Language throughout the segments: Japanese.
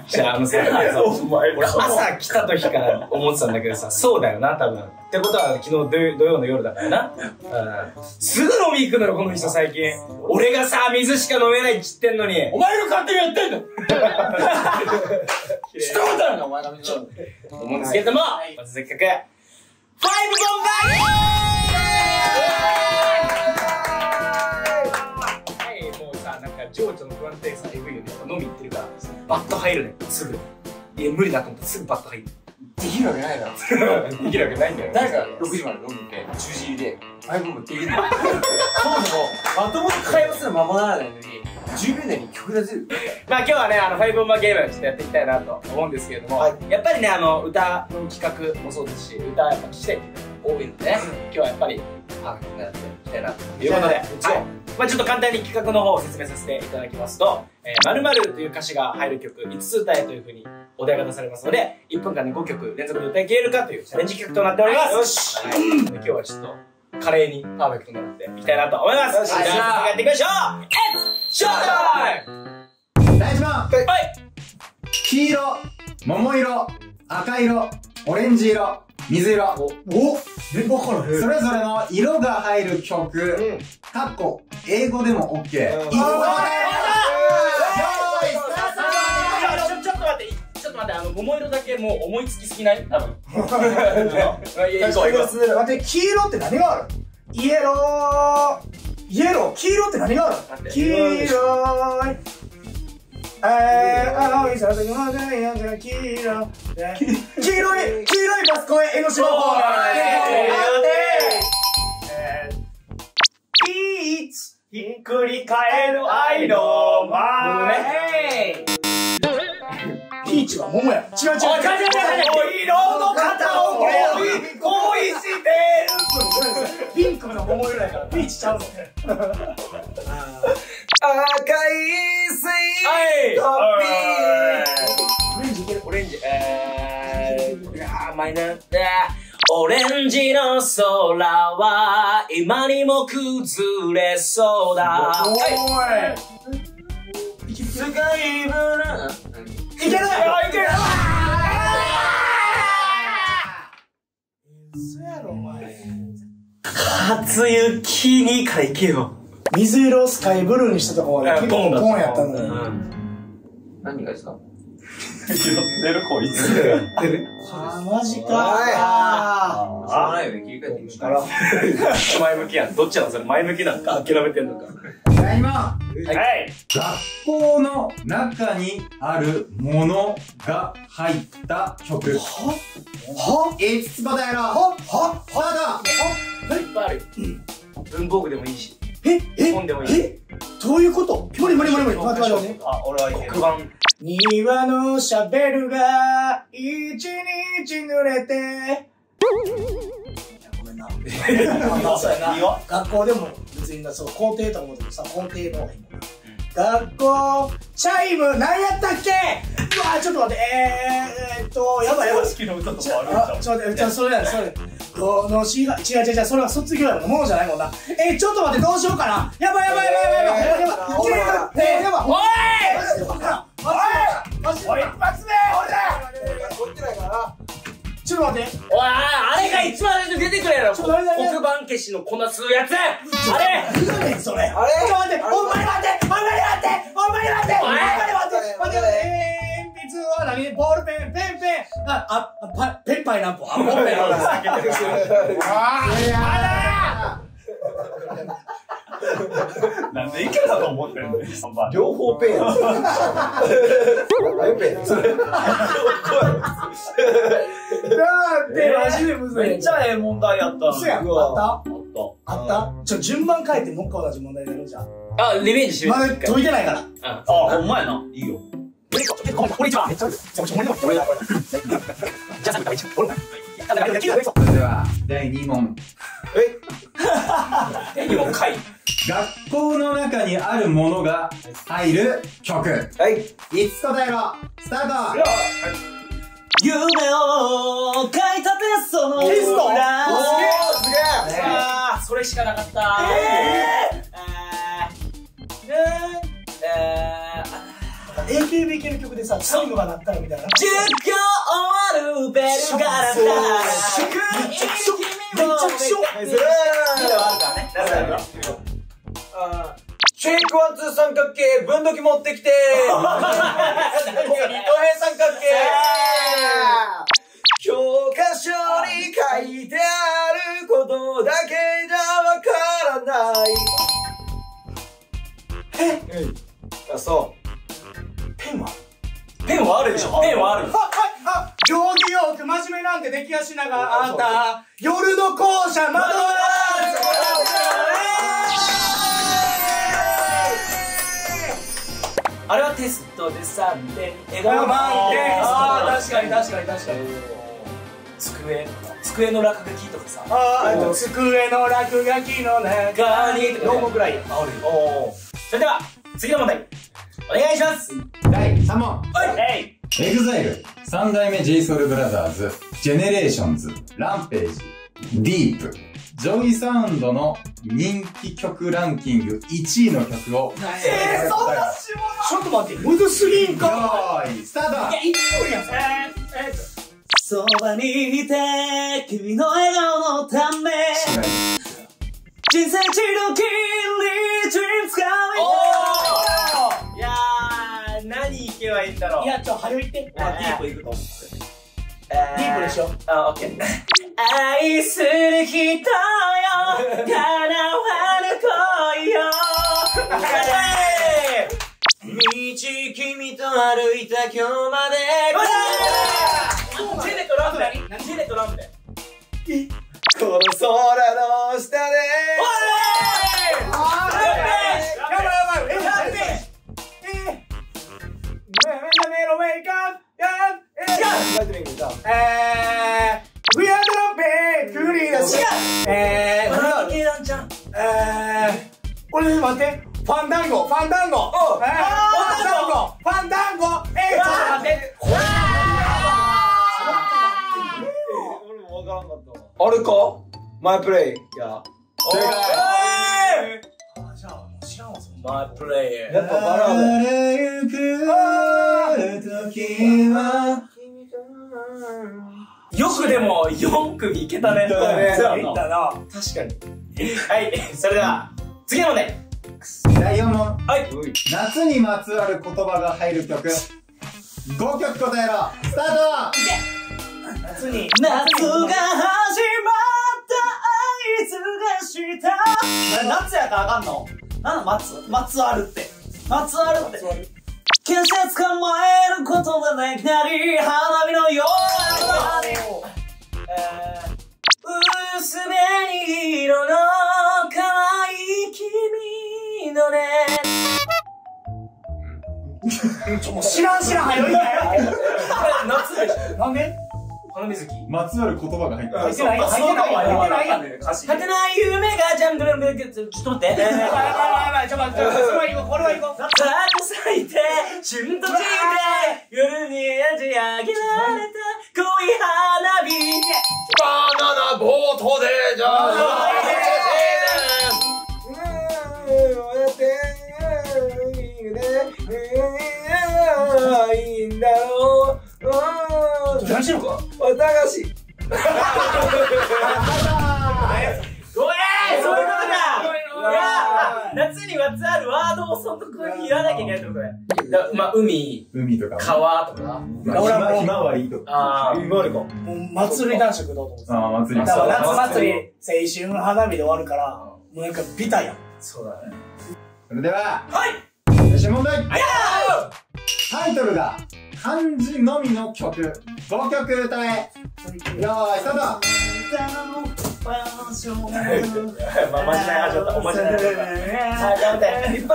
じゃあさ、俺朝来た時から思ってたんだけどさ、そうだよな、多分。ってことは昨日土曜の夜だからな。すぐ飲み行くのよ、この人最近。俺がさ、水しか飲めないって言ってんのに。 お前が勝手にやってんの一言だよな、お前が水飲む。 思うんですけれども、まずせっかく、ファイブボンバイ情緒の不安定さえぐいよね。飲み行ってるからバッと入るね、すぐ。いや無理だと思ったらすぐバッと入る。 できるわけないだろ。 できるわけないんだよ。 誰が6時まで飲んで10時入りでファイブボンバできるの。そもそもまともに会話すらままならないのに10秒内に曲出せる。 まあ今日はね、ファイブボンバゲームちょっとやっていきたいなと思うんですけれども、やっぱりね、歌の企画もそうですし、歌やっぱ聞きたいっていうのが多いのでね、今日はやっぱりパーフェクトになっていきたいなということで、まあちょっと簡単に企画の方を説明させていただきますと、〇〇という歌詞が入る曲5つ歌えというふうにお題が出されますので、1分間で5曲連続で歌い切れるかというチャレンジ企画となっております。よし、今日はちょっと華麗にパーフェクトになっていきたいなと思います。じゃあやっていきましょう。ショータイム。 第1問。 はい。 黄色、桃色、赤色、オレンジ色、水色。それぞれの色が入る曲、かっこ英語でも OK。 ちょっと待って、桃色だけもう思いつきすぎない？多分。 待って、黄色って何がある？イエロー、黄色って何がある？黄色い。青いささの花やが黄色。黄色いバスコへ江ノ島方面。いつひっくり返る愛の前。ピーチは桃や。違う。色の片を恋してる。ピンクの桃色やからピーチちゃうの。赤いスイートピー。オレンジいける？ オレンジ、マイナーオレンジの空は今にも崩れそうだ。 スカイブルー。 いける！嘘やろお前。 初雪にからいけよ。 水色をスカイブルーにしたとこまで結構ポンやったのに。 何がですか？ 酔ってるこいつ。 マジか。 しょうがないよね、切り替えていいから。 前向きやん。どっちなのそれ？前向きなんか諦めてんのか。 第2問。 はい。 学校の中にあるものが入った曲。5つ答えろ。スタート。 いっぱいある。文房具でもいいし。本でもいい。 どういうこと？無理。待って。 あ、俺は黒板。 庭のシャベルが一日濡れて。ごめんな。そうやな。学校でも別にそう校庭とか思ってもさ、校庭の方がいいもんな。学校チャイム何やったっけ？うわちょっと待ってやばい。 好きな歌とかあるんじゃん。 ちょっと待って、それ。この詩が、違う、それは卒業やもん、ものじゃないもんな。ちょっと待って、どうしようかな。やばい。おい！一発目ちょっと待って。 おい、あれが一番最初に出てくるやろ。黒板消しの粉吸うやつ。あれ。 何それ。ちょっと待って。ほんまに待って。鉛筆は何？ボールペン。ペンパイナンポ。ボールペン。 なんでいけたと思ってんの？ 両方ペンや。 マジでむずい。 めっちゃええ問題やったの。 嘘やん。あった順番変えてもう一回同じ問題やるじゃん。 あ、リベンジしよう。 まだ解いてないから。 あ、ほんまやな。いいよ。 これ一番。めっちゃある。じゃあさっきから一番。 それでは第2問。 2問回。 学校の中にあるものが入る曲。5つ答えろ。スタート。 夢を書いたテストのテスト？ すげえ。 それしかなかった。 AKB 系の曲でさ、チャイムが鳴ったらみたいな。 授業終わるベルが鳴ったら祝い君をめっちゃくしょシェイクワンツー三角形、分度器持ってきてここに二等辺三角形教科書に書いてあることだけじゃわからない。あ、そう。 ペンはペンはあるでしょ。ペンはある。 行儀よく真面目なんてできやしながらあんた夜の校舎窓があれはテストで3点笑顔満点。 ああ確かに確かに確かに。 机の落書きとかさ。 机の落書きの中に4問くらいあるよ。 それでは次の問題お願いします。 第3問。 はい。 EXILE 3代目 JSOULBROTHERS ジェネレーションズランページディープジョイサウンドの人気曲ランキング1位の曲をそんなちょっと待って、むずすぎんか。 よーいスタート。 いや、1分やん。 そばにいて君の笑顔のため人生一度きり Dreams Coming。 いやー何いけばいいんだろう。 いや、早く言って。 ディープいくと思う。 ディープでしょ。 あ、オッケー。愛する人よ叶わぬ恋よ道君と歩いた今日まで。ジェネとランプで。ジェネとランプで。 この空の下で We are the big クリアし俺待ってファンダンゴファンダンゴちょっと待って俺もわからんかったわ。あれかマイプレイ。いや正解。 じゃあもう知らんわそんなマイプレイヤー。 やっぱバラードや。 ゆく時はよくでも4組いけたね。 いったね。 いったな。確かに。はい、それでは次の問題。 第4問。 はい。 夏にまつわる言葉が入る曲5曲答えろ。スタート。 夏が始まった合図がした。夏やったらあかんの？なんだまつわるって季節構えることができたり花火のような薄紅色の可愛い君のね。 知らん早いんだよ夏でしょ。 なんで花水木まつわる言葉が入ってる。 入ってないやん果てない夢がジャンプルンブルちょっと待って。 ちょっと待って、これは行こう。 さっと咲いて、旬と散って、夜に打ち上げられた恋花火。 バナナボートでじゃあいいんだろう。 何してんのか綿菓子。 ごめん、そういうことだ。いや、夏にまつわるワードをそのとこに言わなきゃいけないってことね。まあ、海とか川とか。 ひまわりとか。 ああ、 今までか。 もう祭り男子食どうと思ってああ、祭り。 だから夏祭り、青春花火で終わるから、もうなんかビタやん。 そうだね。 それでは、 はい。 最初問題。 あやタイトルが漢字のみの曲5曲歌え。よーいスタート。 まあ、マジない始まった。おまじない始まった。さあ、じゃあ待って。いっ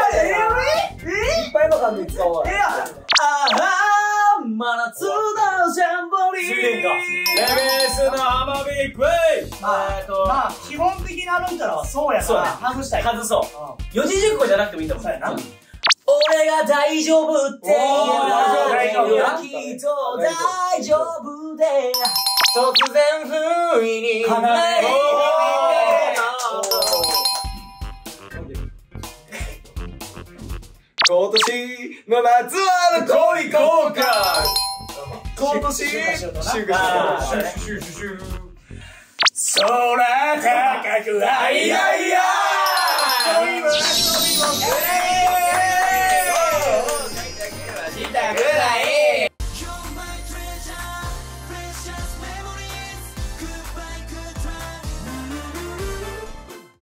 ぱいの感じ使おう。ああ、真夏のジャンボリー。レベスの浜ビッグウェイ。 まあ、基本的な歩いたらそうやから外したい。 外そう。四字熟語じゃなくてもいいと思う。そうやな。俺が大丈夫って言うな。きっと大丈夫で。 突然不意に離れ今年の夏はどこ行こうか。今年シューシュー空高くあいやいや恋も遊びも